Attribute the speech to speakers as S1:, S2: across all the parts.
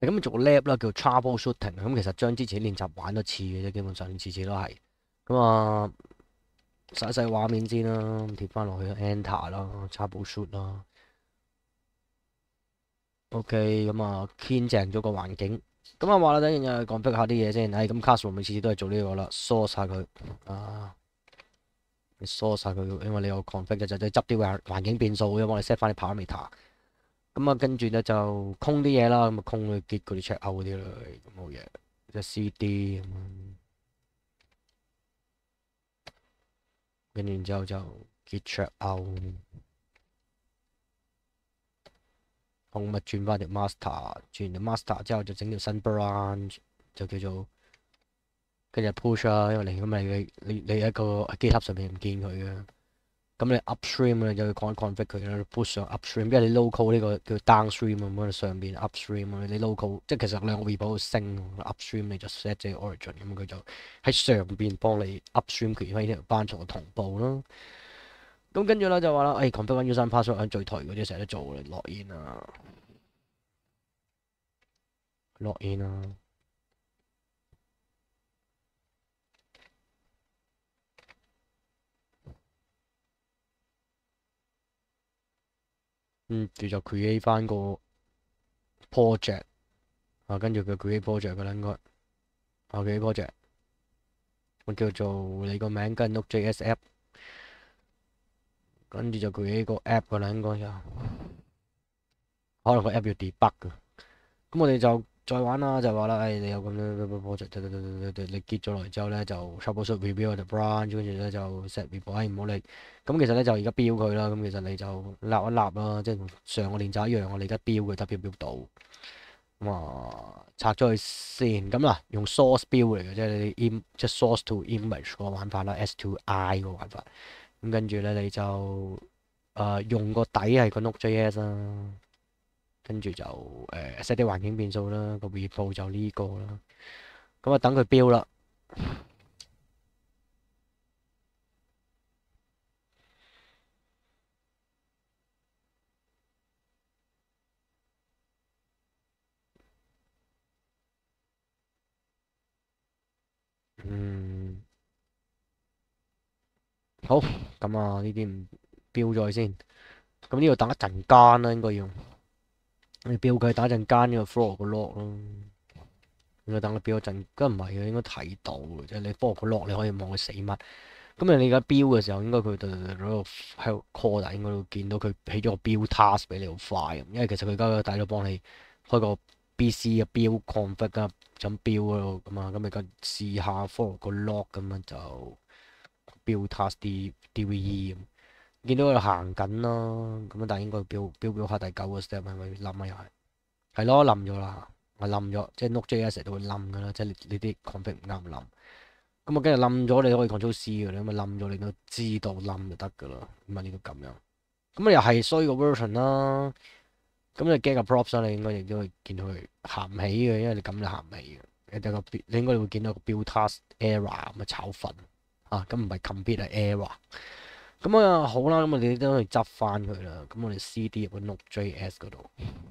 S1: 咁做 lab 啦，叫 troubleshooting。咁其實將之前練習玩多次嘅啫，基本上次次都係。咁啊，洗一洗畫面先啦，貼翻落去 enter 啦，troubleshoot 啦。OK，咁啊，clean 淨咗個環境。咁啊話啦，等陣又講 config 下啲嘢先。咁 classroom 每次次都係做呢個啦，source 下佢啊，你 source 下佢，因為你有 config 就執啲環境變數，咁幫你 set 翻啲 parameter。咁啊，跟住咧就空啲嘢啦，咁啊空佢 git 嗰啲 check out 嗰啲啦，咁冇嘢，即係 cd 咁樣，跟住然之後就 git check out，空咪轉翻條 master，轉條 master 之後就整條新 branch，就叫做跟住 push 啦，因為你一個 GitHub 上面唔見佢嘅，咁你 upstream 你就要講 config 佢啦，push 上 upstream，因為你 local 呢個叫 downstream 咁樣，上邊 upstream 你 local 即係其實兩個 repo 升 upstream 你就 set 隻 origin，咁佢就喺上邊幫你 upstream 佢翻呢條班從同步咯。咁跟住咧就話啦，config one user password 喺最頹嗰啲成日都做嘅，login 啊，login 啊，住就 create 翻個 project 啊，跟住佢 create project 嘅啦應該，create project。我叫做你個名跟 Node.js app，跟住就佢個 app 噶啦，應該就可能個 app 要 debug 噶。咁我哋就再玩啦，就話啦，你有咁樣 project，你結咗落嚟之後咧，就 troubleshoot review 我哋 branch，跟住咧就 set report，唔好理。咁其實咧就而家標佢啦，咁其實你就立一立啦，即係同上個練習一樣，我哋而家標佢得標到。咁啊，拆咗佢先，咁啦，用 source 標嚟嘅，即係你即係 source to image 個玩法啦，S to I 個玩法。咁跟住咧，你就用個底係個 Node.js 啦，跟住就set 啲環境變數啦，個 repo 就呢個啦。咁啊，等佢標啦。嗯，好，咁啊呢啲唔標咗佢先。咁呢度等一陣間啦，應該要你標佢等一陣間呢個 follow 個 log 咯。應該等佢標一陣，咁唔係嘅，應該睇到嘅，即係你 follow 個 log 你可以望佢死乜。咁你而家標嘅時候，應該佢喺度 call，但應該會見到佢起咗個標 task 俾你好快咁，因為其實佢而家個底都幫你開個 BC 嘅標 config 啊，就咁標嗰度咁啊，咁你而家試下 follow 個 log 咁樣就標 task DVE 咁，見到佢行緊咯，咁啊但係應該標下第九個 step 係咪冧啊又係？係咯，冧咗啦，我冧咗，即係 Node.js 成日都會冧噶啦，即係你啲 config 唔啱冧。咁我跟住冧咗，你可以 Ctrl C 嘅，你咁咪冧咗，你都知道冧就得噶啦。咁啊呢個咁樣，咁啊又係衰個 version 啦。咁你 get 個 props 啦，你應該亦都會見到佢行唔起嘅，因為你咁就行唔起嘅。你應該會見到個 build task error 咁啊炒粉啊，咁唔係 complete 係 error。咁啊好啦，咁我哋都去執翻佢啦。咁我哋 CD 入去 Node.js 嗰度。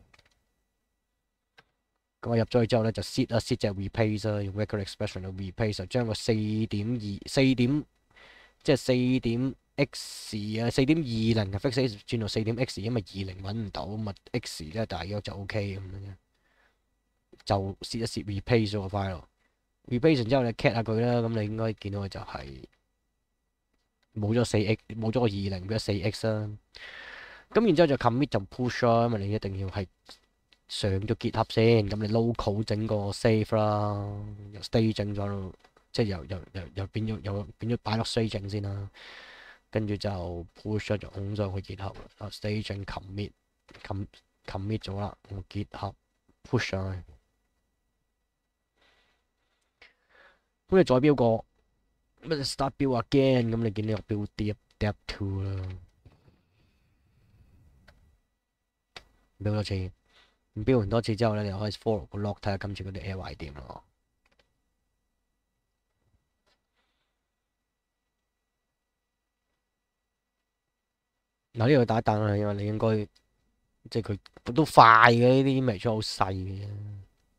S1: 咁我入咗去之後咧，就 set 隻 replace 啦，用 record expression 去 replace，就將個4.2即係4.x 啊4.20嘅 fix 轉到4.x，因為20揾唔到，咁啊 x 咧大約就 OK 咁樣，就 set replace 咗個 file，replace 完之後你 cat 下佢啦，咁你應該見到佢就係冇咗4x，冇咗個20變咗4x 啦。咁然之後就 commit 就 push 啦，因為你一定要係上咗結合先，咁你 local 整個 save 啦，由 stage 整咗，即係又變咗擺落 stage 先啦。跟住就 push 咗就拱上去結合啦，stage commit 咗啦，我結合 push 上去，咁你再標個乜 start 標 again，咁你見呢個標 depth 2啦，標多次，咁標完多次之後咧，你就可以 follow 個 log 睇下今次嗰啲 error 係點咯。嗱呢度打一彈啦，因為你應該即係佢都快嘅，呢啲 image 好細嘅啫。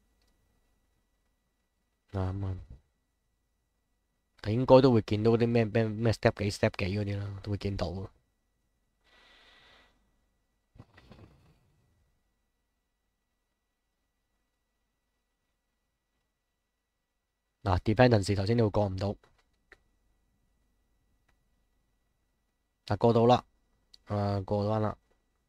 S1: 啱啊，但應該都會見到嗰啲咩 step 幾 step 幾嗰啲啦，都會見到啊。嗱，dependency 頭先你會過唔到，嗱過到啦，過翻啦。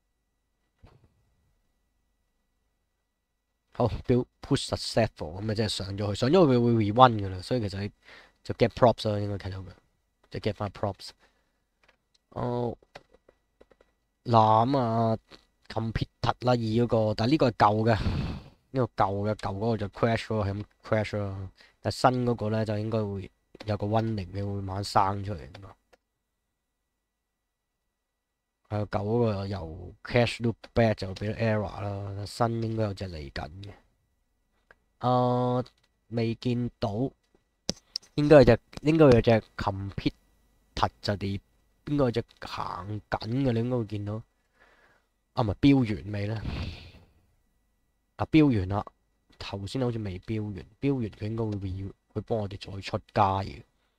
S1: 好，build push successful 咁啊，即係上咗去，上咗去佢會 rerun 噶啦，所以其實你就 get props 啦，應該睇到嘅，即係 get 翻 props。哦，嗱咁啊，compete 啦二嗰個，但係呢個係舊嘅，呢個舊嗰個就 crash 咯，係咁 crash 咯。但係新嗰個咧就應該會有個 warning 嘅，會慢慢生出嚟。係舊嗰個由 cache loop back 就變咗 error 啦，新應該有隻嚟緊嘅。未見到，應該有隻 compete 就啲，應該有隻行緊嘅，你應該會見到。啊，唔係標完未咧？啊，標完啦，頭先好似未標完，標完佢應該會幫我哋再出街嘅。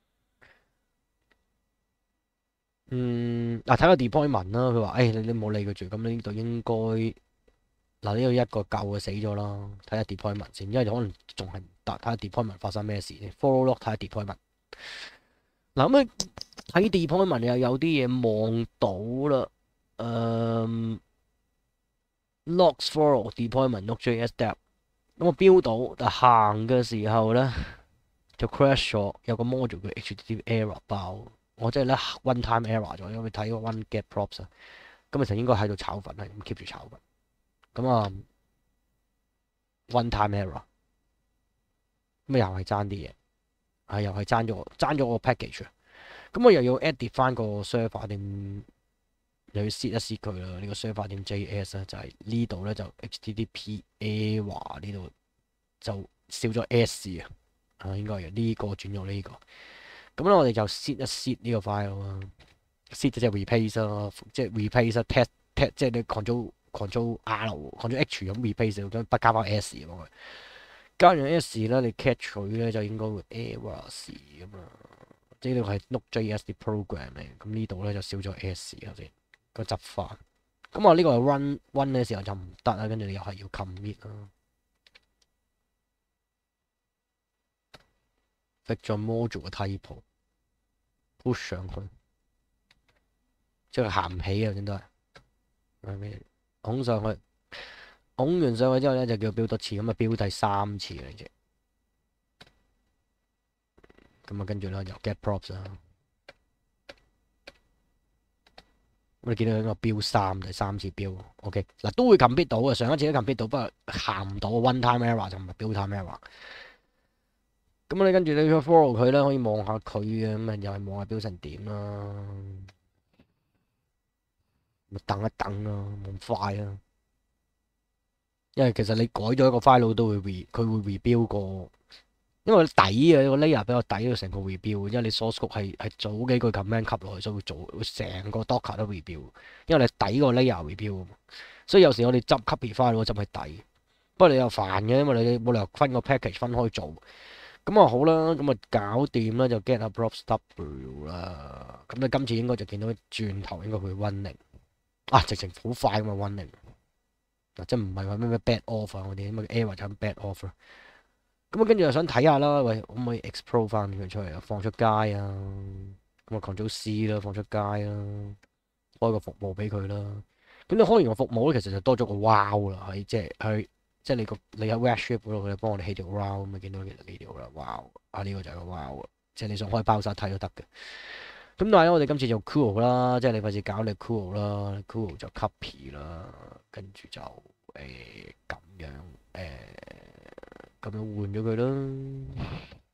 S1: 睇個 deployment 啦，佢話你冇理佢住，咁呢度應該嗱呢度一個舊嘅死咗啦，睇下 deployment 先，因為可能仲係唔得，睇下 deployment 發生咩事先。follow log 睇下 deployment。嗱咁睇 deployment 又有啲嘢望到啦，logs follow deployment Node.js dev，咁我標到，但行嘅時候咧就 crash 咗，有個 module 叫 HTTP error 爆。我真係咧 one time error 咗，因為睇個 one get props 啊，咁其實應該喺度炒粉，係咁 keep 住炒粉。咁啊 one time error，咁又係爭啲嘢，又係爭咗個 package 啊。咁我又要 edit 翻個 server 點，又要 set 一 set 佢啦。呢個 server 點 JS 咧就係呢度咧就 HTTP error 呢度就少咗 S 啊，應該係呢個轉咗呢個。咁咧，我哋就 set 一 set 呢個 file 啊，set 即係 replace 咯，即係 replace test，即係你 control R、control H 咁 replace，咁不加翻 S 咁佢。加完 S 咧，你 catch 佢咧就應該會 errors 咁啊。即係呢個係 Node.js 啲 program 嚟，咁呢度咧就少咗 S 頭先個執法。咁我呢個 run 嘅時候就唔得啦，跟住你又係要 commit 啦。fix 咗 module 嘅 typo。push 上去，即係行唔起啊！真都係，拱上去，拱完上去之後咧就叫標多次，咁啊標第三次嚟啫。咁啊跟住咧又 get props 啦。咁你見到一個標三，第三次標 ，OK 嗱都會 commit 到嘅，上一次都 commit 到，不過行唔到 one time error 就唔係 build time error。咁你跟住你去 follow 佢咧，可以望下佢嘅，咁啊又係望下標成點啦。咪等一等咯，冇咁快啊。因為其實你改咗一個 file 都會佢會 rebuild 個，因為底啊個 layer 比較底，要成個 rebuild。因為你 source code 係早幾句 command 吸落去，所以會成個 docker 都 rebuild。因為你底個 layer rebuild 啊嘛，所以有時我哋執 copy file 執喺底。不過你又煩嘅，因為你冇理由分個 package 分開做。咁啊好啦，咁啊搞掂啦，就 get a props W 啦。咁你今次應該就見到轉頭應該會 running 啊，直情好快咁啊 running。嗱，即係唔係話咩 bad off 啊，我哋咁嘅 error 就咁 bad off 啦。咁啊，跟住又想睇下啦，喂，可唔可以 export 翻佢出嚟啊？放出街啊！咁啊，Ctrl C 啦，放出街啦，開個服務俾佢啦。咁你開完個服務咧，其實就多咗個 wow 啦，即係你喺 Redshift 嗰度，佢幫我哋起條 wow 咁啊，見到其實呢條啦 wow 啊，呢個就係個 wow 啦，即係你想開包晒睇都得嘅。咁但係咧，我哋今次就 cool 啦，即係你費事搞你 cool 啦，cool 就 copy 啦，跟住就咁樣咁樣換咗佢啦。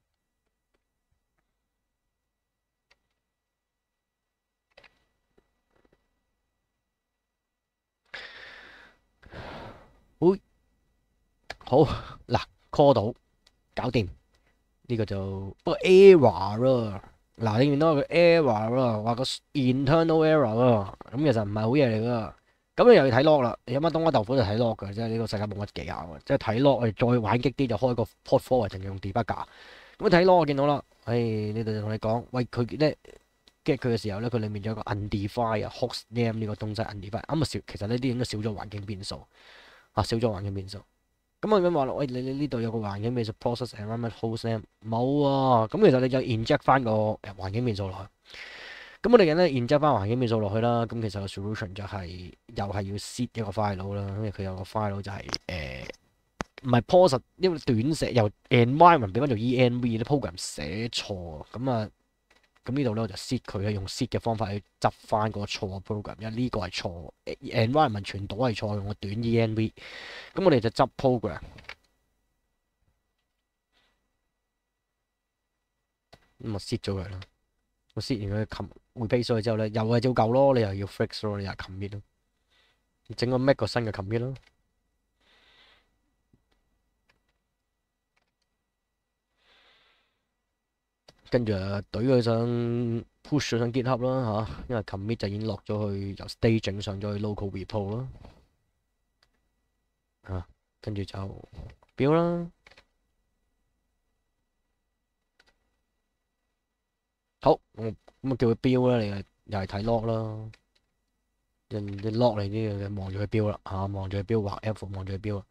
S1: 好嗱 call 到，搞掂呢個就不過 error 啦。嗱，你見到個 error 啦，話個 internal error 啦，咁其實唔係好嘢嚟噶。 咁你又要睇 log 啦，有乜冬瓜豆腐就睇 log 嘅，即係呢個世界冇乜技巧嘅，即係睇 log 我哋再玩激啲就開個 port forward 淨係用 debugger。咁睇 log 我見到啦，呢度就同你講，喂佢咧 get 佢嘅時候咧，佢裡面仲有個 undefined 啊 host name 呢個東西 undefined，咁啊其實呢啲應該少咗環境變數啊，少咗環境變數。咁我咁話咯，喂你呢度有個環境變數 process environment host name 冇啊，咁其實你就 inject 翻個環境變數落去。咁我哋咧 inject 翻環境變數落去啦，咁其實個 solution 就係、又係要 set 一個 file 啦，因為佢有個 file 就係唔係 process，因為短寫由 environment 變翻做 env 啲 program 寫錯，咁呢度咧我就 set 佢用 set 嘅方法去執翻個錯 program，因為呢個係錯 environment 全島係錯，用個短 env，咁我哋就執 program，咁啊 set 咗佢啦。我 set 完佢會 base 咗之後咧，又係照舊咯，你又要 fix 咯，你又 commit 咯，整個 make 個新嘅 commit 咯，跟住懟佢上 push 上 GitHub 啦嚇，因為 commit 就已經落咗去由 staging 上咗去 local repo 啦嚇，跟住就標啦，好咁叫佢標啦，你又係睇 log 啦，你 log 嚟啲嘅望住佢標啦嚇，望住佢標畫 F 望住佢標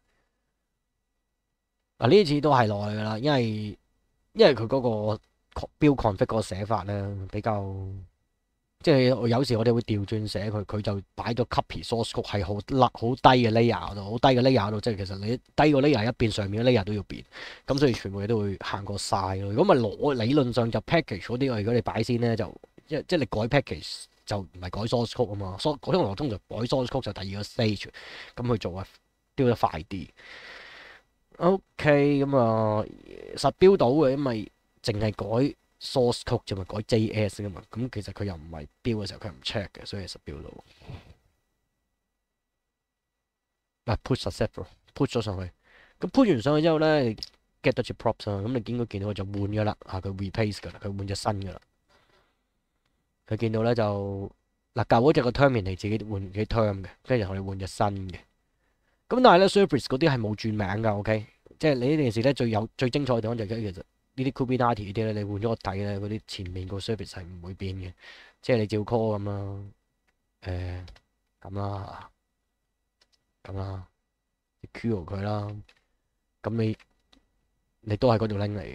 S1: 嗱呢次都係耐噶啦，因為佢嗰個標 config 嗰個寫法咧比較，即係有時我哋會調轉寫佢，佢就擺咗 copy source code 係好低嘅 layer 度，好低嘅 layer 度，即係其實你低個 layer 一變，上面嘅 layer 都要變，咁所以全部嘢都會行過晒咯。如果咪攞理論上就 package 嗰啲，如果你擺先咧就即係你改 package 就唔係改 source code 啊嘛，通常改 source code 就第二個 stage 咁去做啊，丟得快啲。OK，咁實標到嘅，因為淨係改 source code 就咪改 JS 噶嘛，咁其實佢又唔係標嘅時候佢唔 check 嘅，所以實標到。push successful，push 咗上去，咁 push 完上去之後咧 get 到隻 props 啊，咁你應該見到佢就換咗啦，佢 replace 噶啦，佢換隻新噶啦。佢見到咧就舊嗰隻個 term 嚟自己換自己 term 嘅，跟住同你換隻新嘅。咁但係咧 service 嗰啲係冇轉名噶 ，OK。即係你呢件事咧最精彩嘅地方就係其實呢啲 Kubernetes 啲咧，你換咗個底咧，嗰啲前面個 service 係唔會變嘅，即係你照 call 咁啦，咁啦，咁啦，你 cue 佢啦，咁你都係嗰條 link 嚟嘅，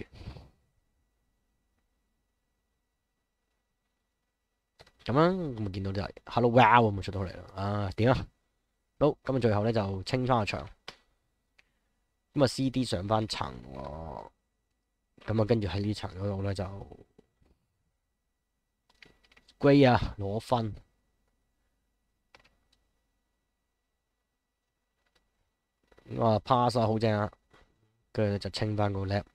S1: 咁啦，咁咪見到就係 hello wow 咁出到嚟啦，點啊？好，咁最後咧就清翻個場，咁CD 上翻層喎。咁跟住喺呢層嗰度咧就 grade 啊，攞分。pass 啊，好正啊，跟住就清翻個 lab。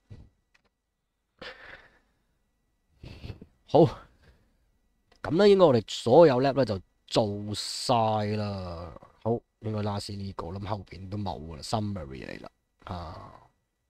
S1: 好，咁咧應該我哋所有 lab 咧就做晒啦。好，應該 last 呢個，諗後邊都冇噶啦，summary 嚟啦。